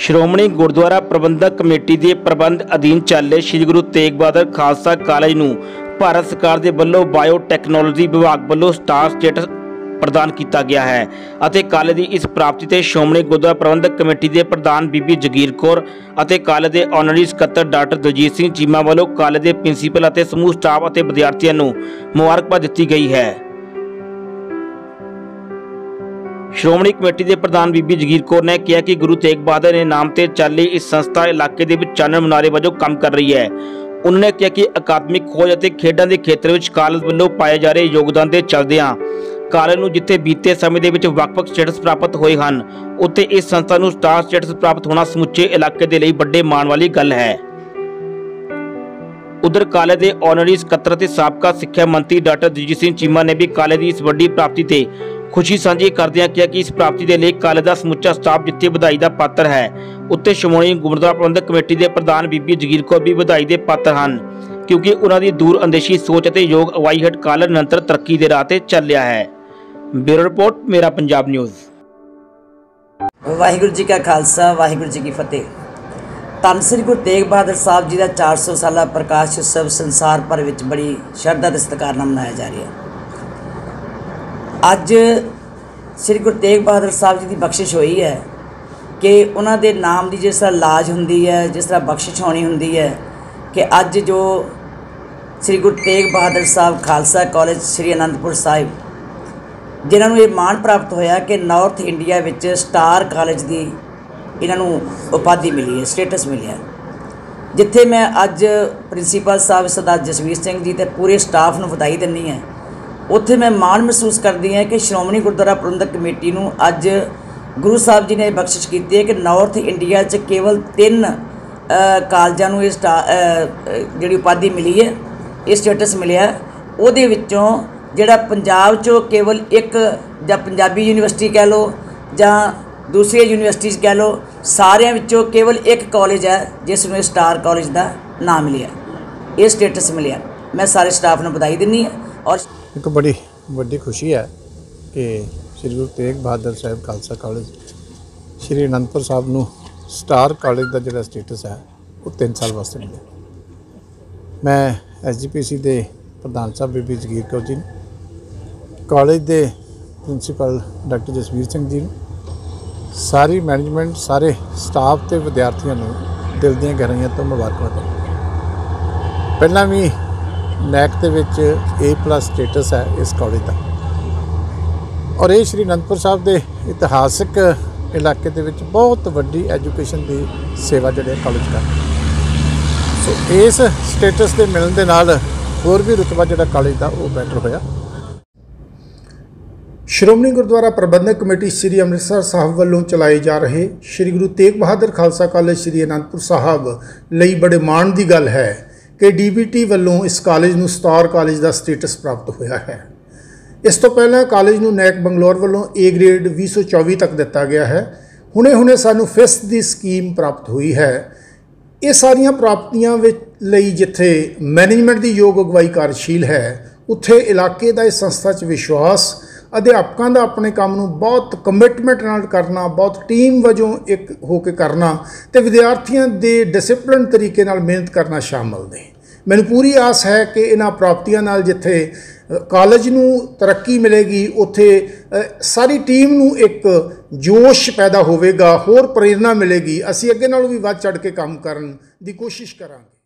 ਸ਼੍ਰੋਮਣੀ ਗੁਰਦੁਆਰਾ ਪ੍ਰਬੰਧਕ committee ਦੇ ਪ੍ਰਬੰਧ ਅਧੀਨ ਚੱਲੇ ਸ੍ਰੀ ਗੁਰੂ ਤੇਗ ਬਹਾਦਰ ਖਾਲਸਾ ਕਾਲਜ ਨੂੰ ਭਾਰਤ ਸਰਕਾਰ ਦੇ ਵੱਲੋਂ ਬਾਇਓਟੈਕਨੋਲੋਜੀ ਵਿਭਾਗ ਵੱਲੋਂ ਸਟਾਰ ਸਟੇਟਸ प्रदान किया गया है ਅਤੇ ਕਾਲਜ ਦੀ ਇਸ ਪ੍ਰਾਪਤੀ ਤੇ ਸ਼੍ਰੋਮਣੀ ਗੁਰਦੁਆਰਾ ਪ੍ਰਬੰਧਕ ਕਮੇਟੀ ਦੇ ਪ੍ਰਧਾਨ ਬੀਬੀ ਜਗੀਰ ਕੌਰ ਅਤੇ ਕਾਲਜ ਦੇ ਆਨਰਰੀ ਸਕੱਤਰ ਡਾਕਟਰ ਦਲਜੀਤ ਸਿੰਘ ਚੀਮਾ ਵੱਲੋਂ ਕਾਲਜ ਦੇ ਪ੍ਰਿੰਸੀਪਲ ਅਤੇ ਸਮੂਹ ਸਟਾਫ ਅਤੇ ਵਿਦਿਆਰਥੀਆਂ ਨੂੰ ਮੁਬਾਰਕਬਾਦ ਦਿੱਤੀ ਗਈ ਹੈ। ਸ਼੍ਰੋਮਣੀ ਕਮੇਟੀ ਦੇ ਪ੍ਰਧਾਨ ਬੀਬੀ ਜਗੀਰ ਕੌਰ ਨੇ ਕਿਹਾ ਕਿ ਗੁਰੂ ਤੇਗ ਬਹਾਦਰ ਦੇ ਨਾਮ ਤੇ ਚੱਲੀ ਇਸ ਸੰਸਥਾ ਇਲਾਕੇ ਦੇ ਵਿੱਚ ਚਾਨਣ ਮੁਨਾਰੇ ਵਜੋਂ ਕੰਮ ਕਰ ਰਹੀ ਹੈ। उन्होंने कहा कि अकादमिक खोज और खेडों के खेत्र में कालेज वालों पाए जा रहे योगदान के चलदियां कालेज नूं जिथे बीते समय के वक्-वक् स्टेटस प्राप्त होए हैं उत्थे इस संस्था नूं स्टार स्टेटस प्राप्त होना समुचे इलाके के लिए बड़े माण वाली गल है। उधर कालेज के ऑनरी सकत्तर ते साबका सिक्ख्या मंत्री डॉक्टर दलजीत सिंह चीमा ने भी कालेज की इस वड्डी प्राप्ति ते खुशी साझी करदियां कहा कि इस प्राप्ति के लिए कालेज का समुचा स्टाफ जिथे बधाई का पात्र है उत्ते श्रोमणी गुरुद्वारा प्रबंधक कमेटी के प्रधान बीबी जगीर कौर भी बधाई के पात्र हैं क्योंकि उन्होंने दूर अंदेशी सोच और योग अगवाई हेठ कालेज निरंतर तरक्की के राह पर चल रहा है। ब्यूरो रिपोर्ट मेरा पंजाब न्यूज़। वाहिगुरू जी का खालसा वाहिगुरू जी की फतेह। धन श्री गुरु तेग बहादुर साहब जी का 400 साल प्रकाश उत्सव संसार भर में बड़ी श्रद्धा ते सत्कार नाल मनाया जा रहा है। अज श्री गुरु तेग बहादुर साहब जी की बख्शिश हुई है कि उन्होंने नाम की जिस तरह लाज होंदी है जिस तरह बख्शिश होनी होंदी है कि अज जो श्री गुरु तेग बहादुर साहब खालसा कॉलेज श्री आनंदपुर साहिब जिन्होंने ये मान प्राप्त होया कि नॉर्थ इंडिया विच स्टार कॉलेज की इन्हों उपाधि मिली है स्टेटस मिले जिथे मैं अज प्रिंसीपल साहब सरदार जसवीर सिंह जी ते पूरे स्टाफ नूं वधाई दिंदी है उत्थे मैं माण महसूस करती हैं कि श्रोमणी गुरुद्वारा प्रबंधक कमेटी नूं अज गुरु साहब जी ने बख्शिश की है कि नॉर्थ इंडिया च केवल 3 कालजां नूं जिहड़ी उपाधि मिली है ये स्टेटस मिलिया उहदे विच्चों जिहड़ा पंजाब चों केवल एक जां पंजाबी यूनीवर्सिटी कह लो जां दूसरी यूनीवर्सिटी कह लो सारियां विच्चों केवल एक कॉलेज है जिस नूं स्टार कॉलेज का नाम मिलिया ये स्टेटस मिलिया। मैं सारे स्टाफ नूं बधाई दिंदी है और एक बड़ी वड्डी खुशी है कि श्री गुरु तेग बहादुर साहब खालसा कॉलेज श्री आनंदपुर साहब नूं स्टार कॉलेज का जिहड़ा स्टेटस है वो 3 साल वास्ते मिले। मैं SGPC के प्रधान साहब बीबी जगीर कौर जी कॉलेज के प्रिंसीपल डॉक्टर जसवीर सिंह जी सारी मैनेजमेंट सारे स्टाफ ते विद्यार्थियों नूं दिल दीआं गहराइयां तो मुबारकबाद। पहलां भी नैक के A+ स्टेटस है इस कॉलेज का और ये श्री आनंदपुर साहब के इतिहासिक इलाके के बहुत वड्डी एजुकेशन की सेवा जो कॉलेज का सो इस स्टेटस के मिलने के नाल होर भी रुतबा जो कॉलेज का वो बैटर होया। श्रोमणी गुरुद्वारा प्रबंधक कमेटी श्री अमृतसर साहब वालों चलाए जा रहे श्री गुरु तेग बहादुर खालसा कॉलेज श्री आनंदपुर साहब लई बड़े माण की गल है कि DBT वालों इस कॉलेज नूं स्टार कॉलेज का स्टेटस प्राप्त होया है। इस तो पहला कॉलेज नूं नैक बंगलौर वालों A ग्रेड 2024 तक दिता गया है। हुणे हुणे सानूं 5th दी स्कीम प्राप्त हुई है। ये सारियां प्राप्तियां लई जिथे मैनेजमेंट की योग अगवाई कार्यशील है उत्थे इलाके का इस संस्था च विश्वास अध्यापकों का अपने काम नूं बहुत कमिटमेंट नाल करना बहुत टीम वजों एक होकर करना तो विद्यार्थियों के डिसिपलिन तरीके नाल मेहनत करना शामिल ने। मैनूं पूरी आस है कि इन्हां प्राप्तियां नाल जिथे कॉलेज नूं तरक्की मिलेगी उत्थे सारी टीम नूं एक जोश पैदा होवेगा होर प्रेरणा मिलेगी असीं अगे नालों भी वध चढ़ के काम करन दी कोशिश करांगे।